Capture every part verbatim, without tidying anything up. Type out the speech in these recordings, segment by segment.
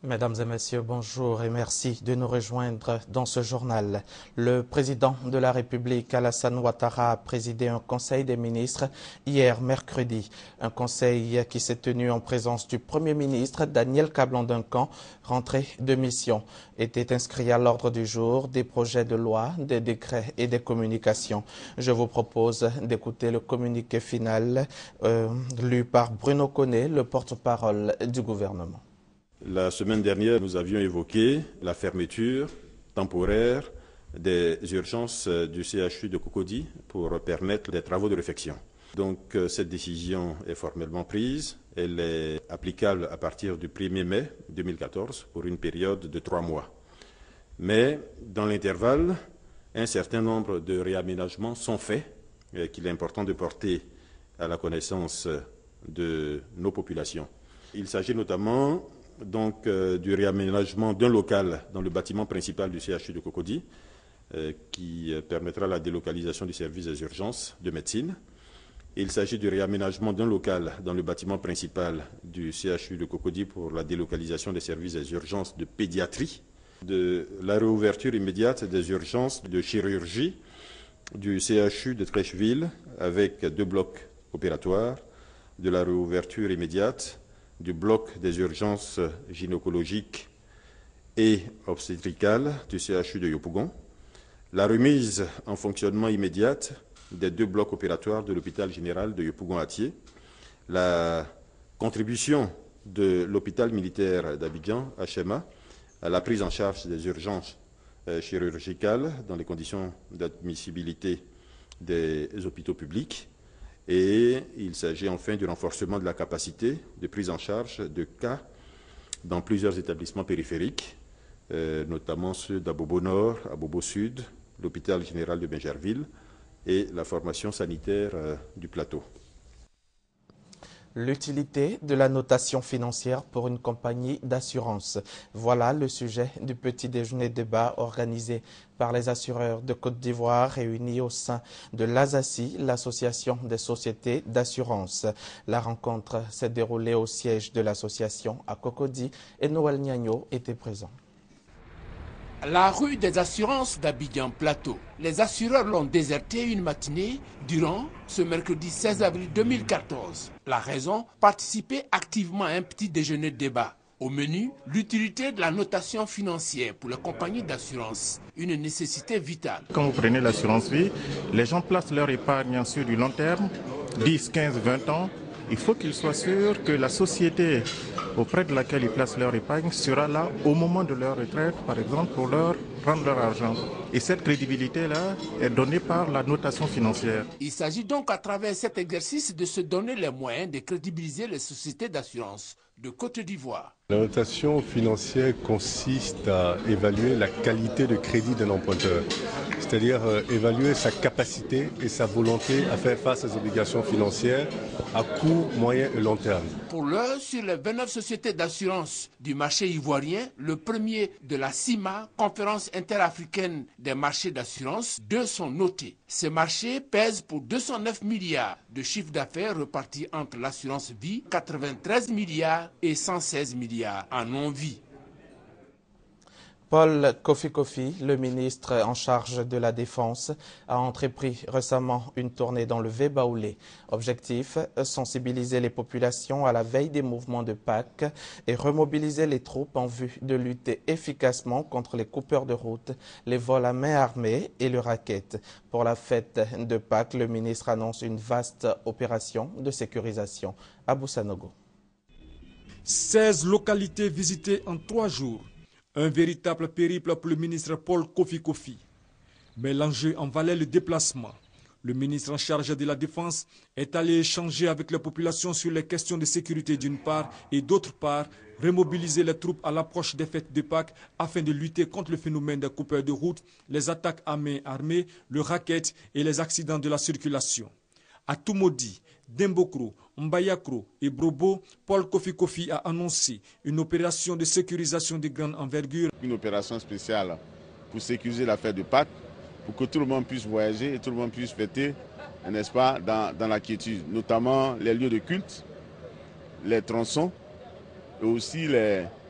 Mesdames et messieurs, bonjour et merci de nous rejoindre dans ce journal. Le président de la République, Alassane Ouattara, a présidé un conseil des ministres hier mercredi. Un conseil qui s'est tenu en présence du Premier ministre, Daniel Kablan-Duncan, rentré de mission. Était inscrit à l'ordre du jour des projets de loi, des décrets et des communications. Je vous propose d'écouter le communiqué final euh, lu par Bruno Koné, le porte-parole du gouvernement. La semaine dernière, nous avions évoqué la fermeture temporaire des urgences du C H U de Cocody pour permettre des travaux de réfection. Donc cette décision est formellement prise. Elle est applicable à partir du premier mai deux mille quatorze pour une période de trois mois. Mais dans l'intervalle, un certain nombre de réaménagements sont faits qu'il est important de porter à la connaissance de nos populations. Il s'agit notamment donc euh, du réaménagement d'un local dans le bâtiment principal du C H U de Cocody euh, qui permettra la délocalisation du service des urgences de médecine. Il s'agit du réaménagement d'un local dans le bâtiment principal du C H U de Cocody pour la délocalisation des services des urgences de pédiatrie, de la réouverture immédiate des urgences de chirurgie du C H U de Trècheville avec deux blocs opératoires, de la réouverture immédiate du bloc des urgences gynécologiques et obstétricales du C H U de Yopougon, la remise en fonctionnement immédiate des deux blocs opératoires de l'hôpital général de Yopougon-Atié, la contribution de l'hôpital militaire d'Abidjan, H M A, à la prise en charge des urgences chirurgicales dans les conditions d'admissibilité des hôpitaux publics. Et il s'agit enfin du renforcement de la capacité de prise en charge de cas dans plusieurs établissements périphériques, euh, notamment ceux d'Abobo Nord, Abobo Sud, l'hôpital général de Bingerville et la formation sanitaire euh, du plateau. L'utilité de la notation financière pour une compagnie d'assurance. Voilà le sujet du petit déjeuner débat organisé par les assureurs de Côte d'Ivoire réunis au sein de l'A S A C I, l'Association des sociétés d'assurance. La rencontre s'est déroulée au siège de l'association à Cocody et Noël Niagno était présent. La rue des assurances d'Abidjan Plateau. Les assureurs l'ont déserté une matinée durant ce mercredi seize avril deux mille quatorze. La raison, participer activement à un petit déjeuner de débat. Au menu, l'utilité de la notation financière pour les compagnies d'assurance, une nécessité vitale. Quand vous prenez l'assurance vie, les gens placent leur épargne sur du long terme, dix, quinze, vingt ans. Il faut qu'ils soient sûrs que la société auprès de laquelle ils placent leur épargne sera là au moment de leur retraite, par exemple, pour leur prendre leur argent. Et cette crédibilité-là est donnée par la notation financière. Il s'agit donc à travers cet exercice de se donner les moyens de crédibiliser les sociétés d'assurance de Côte d'Ivoire. La notation financière consiste à évaluer la qualité de crédit d'un emprunteur, c'est-à-dire euh, évaluer sa capacité et sa volonté à faire face aux obligations financières à court, moyen et long terme. Pour l'heure, sur les vingt-neuf sociétés d'assurance du marché ivoirien, le premier de la C I M A, Conférence interafricaine des marchés d'assurance, deux sont notés. Ces marchés pèsent pour deux cent neuf milliards de chiffre d'affaires repartis entre l'assurance vie, quatre-vingt-treize milliards et cent seize milliards en non-vie. Paul Kofi Kofi, le ministre en charge de la Défense, a entrepris récemment une tournée dans le Vé-Baoulé. Objectif, sensibiliser les populations à la veille des mouvements de Pâques et remobiliser les troupes en vue de lutter efficacement contre les coupeurs de route, les vols à main armée et le racket. Pour la fête de Pâques, le ministre annonce une vaste opération de sécurisation. Abou Sanogo. seize localités visitées en trois jours. Un véritable périple pour le ministre Paul Kofi Kofi. Mais l'enjeu en valait le déplacement. Le ministre en charge de la Défense est allé échanger avec la population sur les questions de sécurité d'une part et d'autre part, remobiliser les troupes à l'approche des fêtes de Pâques afin de lutter contre le phénomène des coupeurs de route, les attaques à main armée, le racket et les accidents de la circulation. À Toumoudi, Dembokro, Mbayakro et Brobo, Paul Kofi Kofi a annoncé une opération de sécurisation de grande envergure. Une opération spéciale pour sécuriser la fête de Pâques, pour que tout le monde puisse voyager et tout le monde puisse fêter, n'est-ce pas, dans, dans la quiétude, notamment les lieux de culte, les tronçons et aussi les,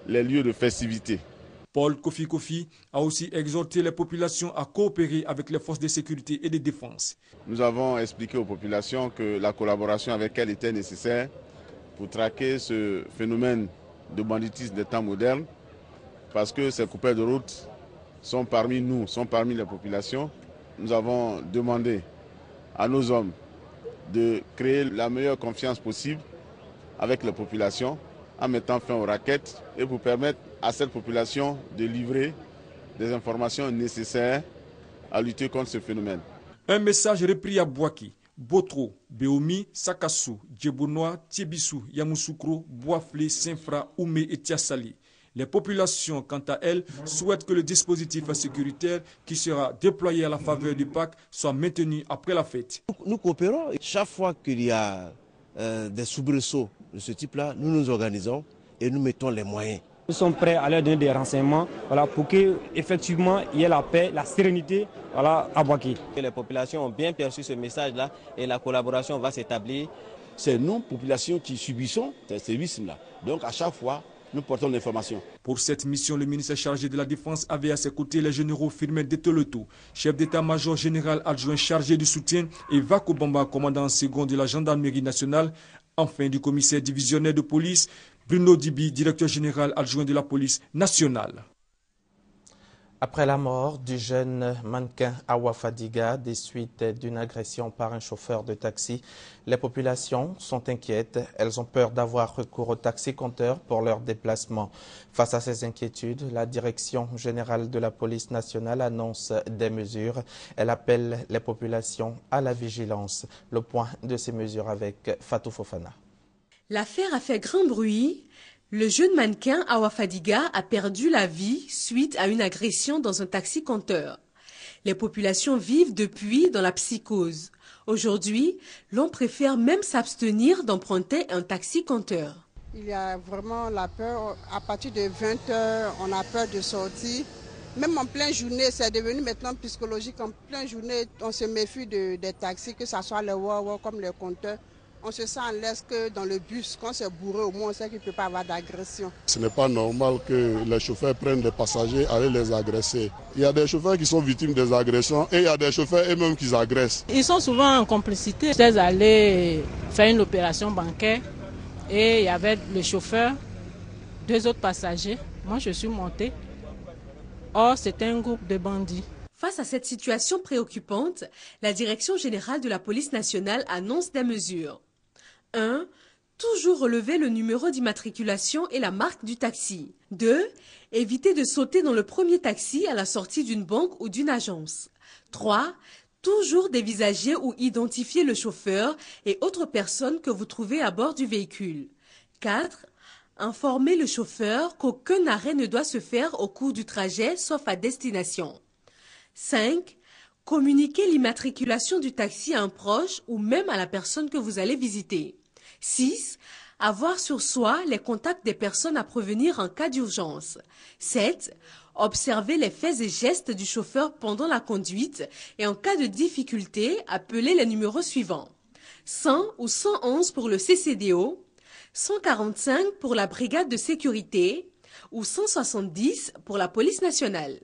les lieux de festivité. Paul Kofi Kofi a aussi exhorté les populations à coopérer avec les forces de sécurité et de défense. Nous avons expliqué aux populations que la collaboration avec elles était nécessaire pour traquer ce phénomène de banditisme des temps modernes, parce que ces coupeurs de route sont parmi nous, sont parmi les populations. Nous avons demandé à nos hommes de créer la meilleure confiance possible avec les populations en mettant fin aux raquettes et pour permettre à cette population de livrer des informations nécessaires à lutter contre ce phénomène. Un message repris à Bouaki, Botro, Beomi, Sakassou, Djebonoa, Tiebissou, Yamoussoukro, Boaflé, Saint-Fra, Oumé et Tiassali. Les populations, quant à elles, souhaitent que le dispositif sécuritaire qui sera déployé à la faveur du Pâques soit maintenu après la fête. Nous coopérons. Chaque fois qu'il y a euh, des soubresauts de ce type-là, nous nous organisons et nous mettons les moyens. Nous sommes prêts à leur donner des renseignements voilà, pour qu'effectivement il y ait la paix, la sérénité voilà, à Bouaki. Les populations ont bien perçu ce message-là et la collaboration va s'établir. C'est nous, populations, qui subissons ces sévices-là. Donc à chaque fois, nous portons l'information. Pour cette mission, le ministre chargé de la Défense avait à ses côtés les généraux Firmin Detoloto, chef d'état-major général adjoint chargé du soutien, et Vako Bamba, commandant second de la gendarmerie nationale, enfin du commissaire divisionnaire de police, Bruno Dibi, directeur général adjoint de la police nationale. Après la mort du jeune mannequin Awa Fadiga des suites d'une agression par un chauffeur de taxi, les populations sont inquiètes. Elles ont peur d'avoir recours au taxi-compteur pour leur déplacement. Face à ces inquiétudes, la direction générale de la police nationale annonce des mesures. Elle appelle les populations à la vigilance. Le point de ces mesures avec Fatou Fofana. L'affaire a fait grand bruit. Le jeune mannequin Awa Fadiga a perdu la vie suite à une agression dans un taxi-compteur. Les populations vivent depuis dans la psychose. Aujourd'hui, l'on préfère même s'abstenir d'emprunter un taxi-compteur. Il y a vraiment la peur. À partir de vingt heures, on a peur de sortir. Même en pleine journée, c'est devenu maintenant psychologique. En pleine journée, on se méfie de, des taxis, que ce soit les Wawa comme les compteurs. On se sent en l'aise que dans le bus, quand c'est bourré, au moins on sait qu'il ne peut pas avoir d'agression. Ce n'est pas normal que les chauffeurs prennent des passagers et aillent les agresser. Il y a des chauffeurs qui sont victimes des agressions et il y a des chauffeurs eux-mêmes qui agressent. Ils sont souvent en complicité. J'étais allé faire une opération bancaire et il y avait le chauffeur, deux autres passagers. Moi, je suis montée. Or, c'était un groupe de bandits. Face à cette situation préoccupante, la Direction générale de la police nationale annonce des mesures. un. Toujours relever le numéro d'immatriculation et la marque du taxi. deux. Éviter de sauter dans le premier taxi à la sortie d'une banque ou d'une agence. trois. Toujours dévisager ou identifier le chauffeur et autres personnes que vous trouvez à bord du véhicule. quatre. Informer le chauffeur qu'aucun arrêt ne doit se faire au cours du trajet sauf à destination. cinq. Communiquer l'immatriculation du taxi à un proche ou même à la personne que vous allez visiter. six. Avoir sur soi les contacts des personnes à prévenir en cas d'urgence. sept. Observer les faits et gestes du chauffeur pendant la conduite et en cas de difficulté, appeler les numéros suivants. cent ou cent onze pour le C C D O, cent quarante-cinq pour la brigade de sécurité ou cent soixante-dix pour la police nationale.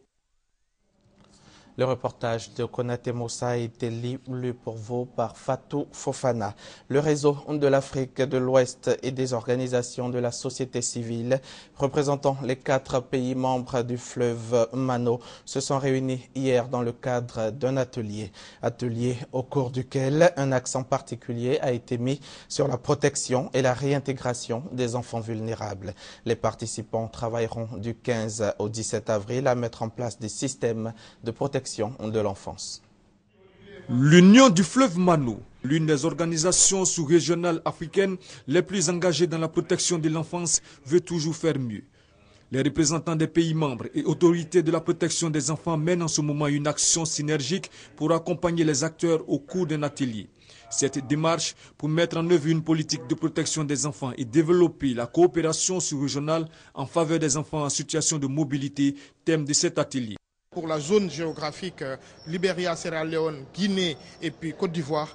Le reportage de Konaté Moussa a été lu pour vous par Fatou Fofana. Le réseau de l'Afrique de l'Ouest et des organisations de la société civile représentant les quatre pays membres du fleuve Mano se sont réunis hier dans le cadre d'un atelier. Atelier au cours duquel un accent particulier a été mis sur la protection et la réintégration des enfants vulnérables. Les participants travailleront du quinze au dix-sept avril à mettre en place des systèmes de protection de l'enfance. L'Union du fleuve Mano, l'une des organisations sous-régionales africaines les plus engagées dans la protection de l'enfance, veut toujours faire mieux. Les représentants des pays membres et autorités de la protection des enfants mènent en ce moment une action synergique pour accompagner les acteurs au cours d'un atelier. Cette démarche pour mettre en œuvre une politique de protection des enfants et développer la coopération sous-régionale en faveur des enfants en situation de mobilité, thème de cet atelier. Pour la zone géographique Libéria, Sierra Leone, Guinée et puis Côte d'Ivoire,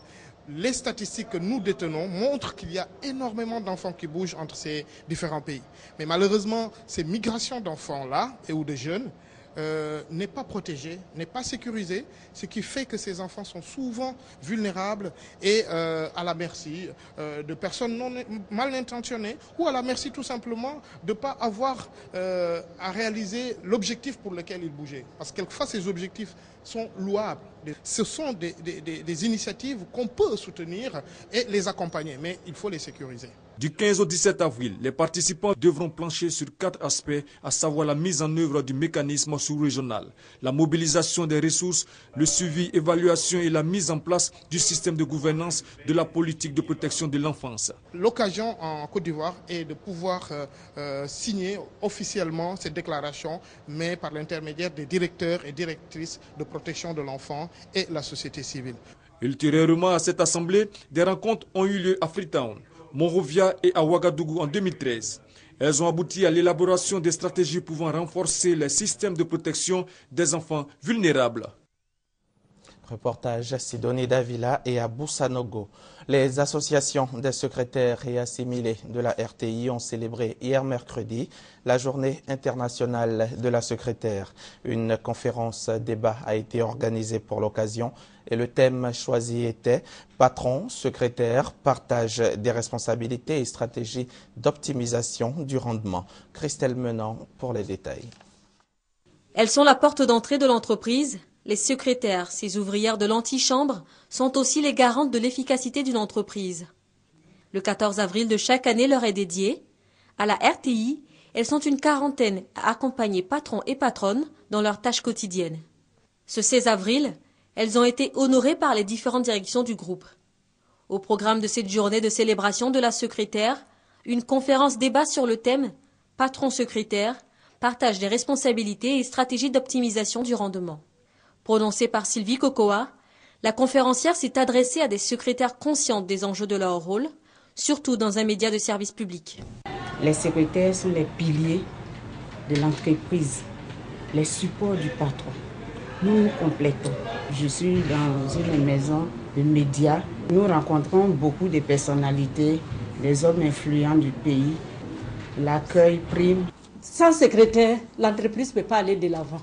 les statistiques que nous détenons montrent qu'il y a énormément d'enfants qui bougent entre ces différents pays. Mais malheureusement, ces migrations d'enfants-là, et ou de jeunes, euh, n'est pas protégée, n'est pas sécurisée, ce qui fait que ces enfants sont souvent vulnérables et euh, à la merci euh, de personnes non, mal intentionnées ou à la merci tout simplement de ne pas avoir euh, à réaliser l'objectif pour lequel ils bougeaient. Parce que quelquefois, ces objectifs sont louables. Ce sont des, des, des, des initiatives qu'on peut soutenir et les accompagner, mais il faut les sécuriser. Du quinze au dix-sept avril, les participants devront plancher sur quatre aspects, à savoir la mise en œuvre du mécanisme sous-régional, la mobilisation des ressources, le suivi, évaluation et la mise en place du système de gouvernance de la politique de protection de l'enfance. L'occasion en Côte d'Ivoire est de pouvoir euh, euh, signer officiellement cette déclaration, mais par l'intermédiaire des directeurs et directrices de protection de l'enfant et la société civile. Ultérieurement à cette assemblée, des rencontres ont eu lieu à Freetown, Monrovia et à Ouagadougou en deux mille treize. Elles ont abouti à l'élaboration des stratégies pouvant renforcer les systèmes de protection des enfants vulnérables. Reportage Sidonie Davila et à Boussanogo. Les associations des secrétaires et assimilés de la R T I ont célébré hier mercredi la journée internationale de la secrétaire. Une conférence débat a été organisée pour l'occasion et le thème choisi était « Patron, secrétaire, partage des responsabilités et stratégies d'optimisation du rendement ». Christelle Menant pour les détails. Elles sont la porte d'entrée de l'entreprise. Les secrétaires, ces ouvrières de l'antichambre, sont aussi les garantes de l'efficacité d'une entreprise. Le quatorze avril de chaque année leur est dédié. À la R T I, elles sont une quarantaine à accompagner patrons et patronnes dans leurs tâches quotidiennes. Ce seize avril, elles ont été honorées par les différentes directions du groupe. Au programme de cette journée de célébration de la secrétaire, une conférence débat sur le thème « Patron-secrétaire, partage des responsabilités et stratégies d'optimisation du rendement ». Prononcée par Sylvie Cocoa, la conférencière s'est adressée à des secrétaires conscientes des enjeux de leur rôle, surtout dans un média de service public. Les secrétaires sont les piliers de l'entreprise, les supports du patron. Nous nous complétons. Je suis dans une maison de médias. Nous rencontrons beaucoup de personnalités, des hommes influents du pays. L'accueil prime. Sans secrétaire, l'entreprise ne peut pas aller de l'avant.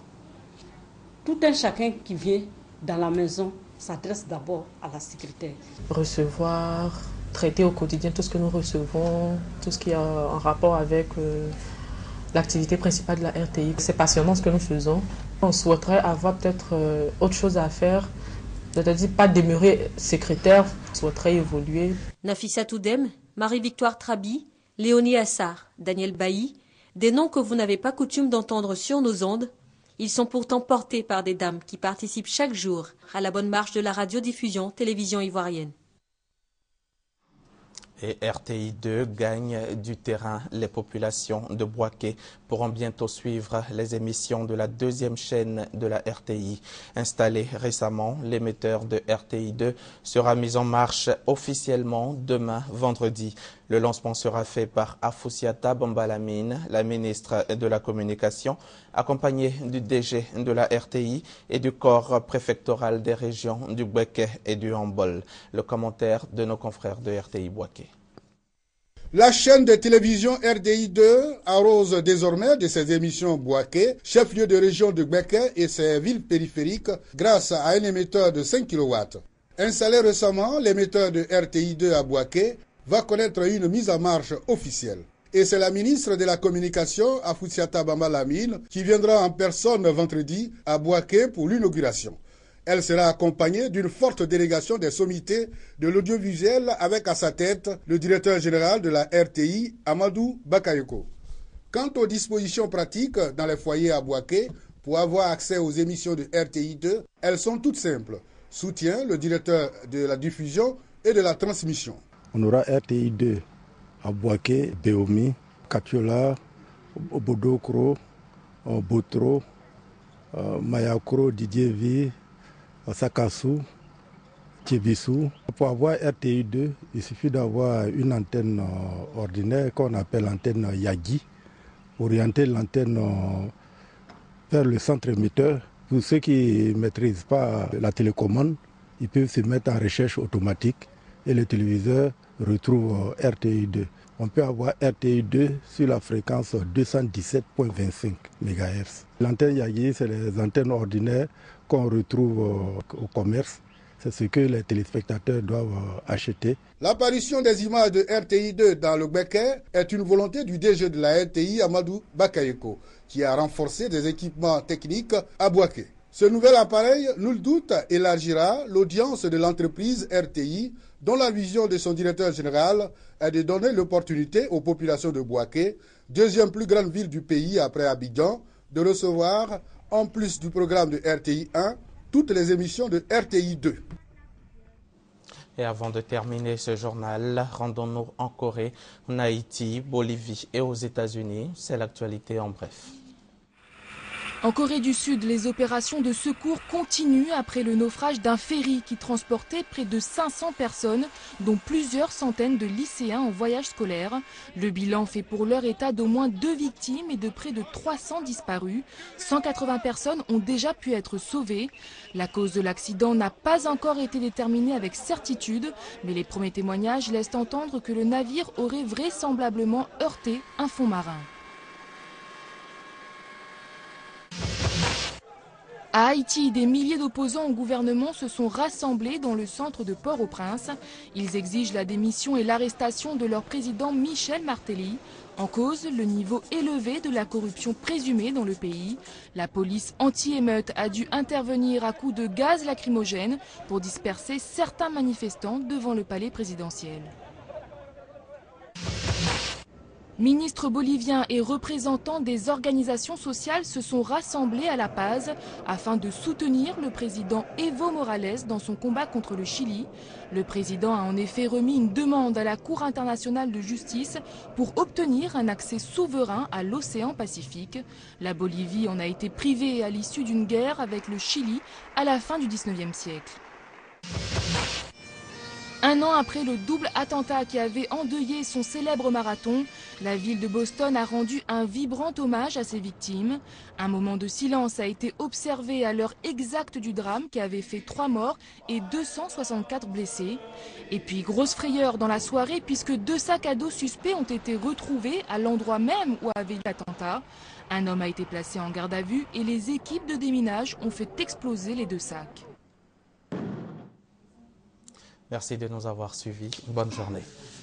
Tout un chacun qui vient dans la maison s'adresse d'abord à la secrétaire. Recevoir, traiter au quotidien tout ce que nous recevons, tout ce qui est en rapport avec euh, l'activité principale de la R T I. C'est passionnant ce que nous faisons. On souhaiterait avoir peut-être euh, autre chose à faire, c'est-à-dire pas demeurer secrétaire, on souhaiterait évoluer. Nafissa Toudem, Marie-Victoire Trabi, Léonie Assar, Daniel Bailly, des noms que vous n'avez pas coutume d'entendre sur nos ondes. Ils sont pourtant portés par des dames qui participent chaque jour à la bonne marche de la radiodiffusion télévision ivoirienne. Et R T I deux gagne du terrain. Les populations de Bouaké pourront bientôt suivre les émissions de la deuxième chaîne de la R T I. Installé récemment, l'émetteur de R T I deux sera mis en marche officiellement demain vendredi. Le lancement sera fait par Afoussiata Bambalamine, la ministre de la Communication, accompagnée du D G de la R T I et du corps préfectoral des régions du Bouaké et du Hambol. Le commentaire de nos confrères de R T I Bouaké. La chaîne de télévision R D I deux arrose désormais de ses émissions Bouaké, chef-lieu de région de Bouaké et ses villes périphériques, grâce à un émetteur de cinq kilowatts. Installé récemment, l'émetteur de R T I deux à Bouaké va connaître une mise en marche officielle. Et c'est la ministre de la Communication, Afoussiata Bambalamine, qui viendra en personne vendredi à Bouaké pour l'inauguration. Elle sera accompagnée d'une forte délégation des sommités de l'audiovisuel avec à sa tête le directeur général de la R T I, Amadou Bakayoko. Quant aux dispositions pratiques dans les foyers à Bouaké pour avoir accès aux émissions de R T I deux, elles sont toutes simples, soutient le directeur de la diffusion et de la transmission. On aura R T I deux à Bouaké, Béomi, Katiola, Bodokro, Botro, Mayakro, Didievi, Sakassou, Tchébissou. Pour avoir R T I deux, il suffit d'avoir une antenne ordinaire qu'on appelle l'antenne Yagi, orienter l'antenne vers le centre émetteur. Pour ceux qui ne maîtrisent pas la télécommande, ils peuvent se mettre en recherche automatique et le téléviseur retrouve R T I deux. On peut avoir R T I deux sur la fréquence deux cent dix-sept virgule vingt-cinq mégahertz. L'antenne Yagi, c'est les antennes ordinaires qu'on retrouve au commerce. C'est ce que les téléspectateurs doivent acheter. L'apparition des images de R T I deux dans le Becker est une volonté du D G de la R T I, Amadou Bakayoko, qui a renforcé des équipements techniques à Bouaké. Ce nouvel appareil, nul doute, élargira l'audience de l'entreprise R T I, dont la vision de son directeur général est de donner l'opportunité aux populations de Bouaké, deuxième plus grande ville du pays après Abidjan, de recevoir, en plus du programme de R T I un, toutes les émissions de R T I deux. Et avant de terminer ce journal, rendons-nous en Corée, en Haïti, Bolivie et aux États-Unis. C'est l'actualité en bref. En Corée du Sud, les opérations de secours continuent après le naufrage d'un ferry qui transportait près de cinq cents personnes, dont plusieurs centaines de lycéens en voyage scolaire. Le bilan fait pour l'heure état d'au moins deux victimes et de près de trois cents disparus. cent quatre-vingts personnes ont déjà pu être sauvées. La cause de l'accident n'a pas encore été déterminée avec certitude, mais les premiers témoignages laissent entendre que le navire aurait vraisemblablement heurté un fond marin. À Haïti, des milliers d'opposants au gouvernement se sont rassemblés dans le centre de Port-au-Prince. Ils exigent la démission et l'arrestation de leur président Michel Martelly. En cause, le niveau élevé de la corruption présumée dans le pays. La police anti-émeute a dû intervenir à coups de gaz lacrymogène pour disperser certains manifestants devant le palais présidentiel. Ministres boliviens et représentants des organisations sociales se sont rassemblés à La Paz afin de soutenir le président Evo Morales dans son combat contre le Chili. Le président a en effet remis une demande à la Cour internationale de justice pour obtenir un accès souverain à l'océan Pacifique. La Bolivie en a été privée à l'issue d'une guerre avec le Chili à la fin du dix-neuvième siècle. Un an après le double attentat qui avait endeuillé son célèbre marathon, la ville de Boston a rendu un vibrant hommage à ses victimes. Un moment de silence a été observé à l'heure exacte du drame qui avait fait trois morts et deux cent soixante-quatre blessés. Et puis grosse frayeur dans la soirée puisque deux sacs à dos suspects ont été retrouvés à l'endroit même où avait eu l'attentat. Un homme a été placé en garde à vue et les équipes de déminage ont fait exploser les deux sacs. Merci de nous avoir suivis. Bonne journée.